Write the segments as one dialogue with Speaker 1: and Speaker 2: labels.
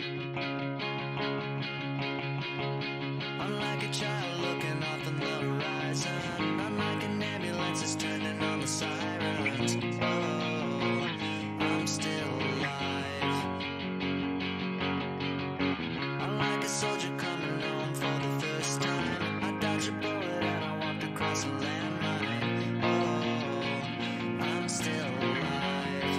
Speaker 1: I'm like a child looking off on the horizon. I'm like an ambulance that's turning on the sirens. Oh, I'm still alive. I'm like a soldier coming home for the first time. I dodged a bullet and I walked across a landmine. Oh, I'm still alive.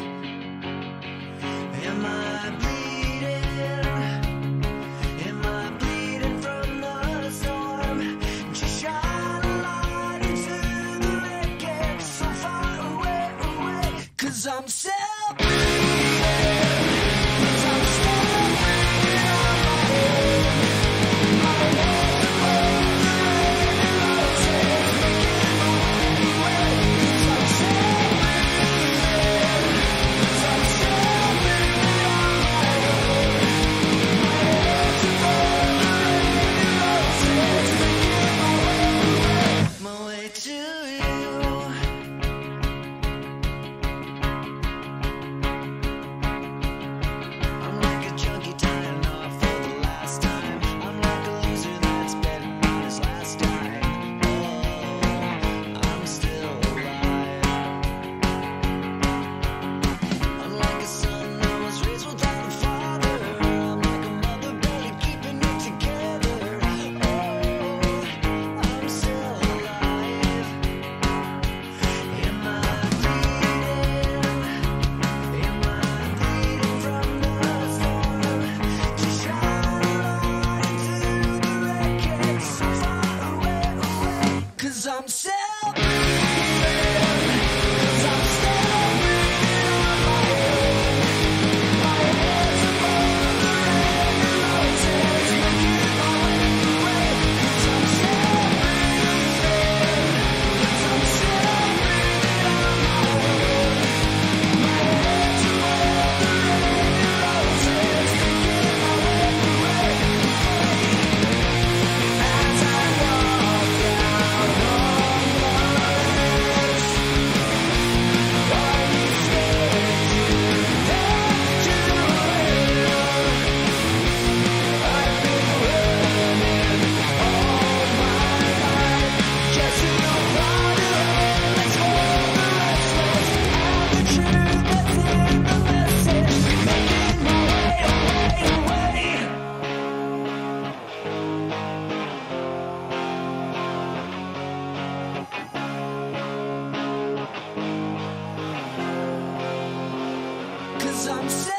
Speaker 1: Am I bleeding? Am I bleeding from the storm? Just shine a light into the wreckage so far away, away. 'Cause I'm still breathing. 'Cause I'm still breathing on my own. My head's above the radio waves, making my way away. 'Cause I'm still breathing. 'Cause I'm still breathing on my own. My head's above the radio waves, making my way away. My way to you. I'm like a junkie tying off for the last time. I'm like a loser that's betting on his last time. Oh, I'm still alive. I'm like a son that was raised without a father. I'm like a mother barely keeping it together. Oh, I'm still alive. Am I bleeding? Am I bleeding from the storm? Just shine a light into the wreckage so far away, away. 'Cause I'm still breathing. 'Cause I'm still breathing on my own. My head's above the radio waves, making my way away. 'Cause I'm still breathing. 'Cause I'm still breathing on my own. My head's above the radio waves, making my way away. As I walk down on Mars, are you scared to let you in? I've been running all my life, just to know how to live for the restless, and the truth that's in the message, making my way away. 'Cause I'm still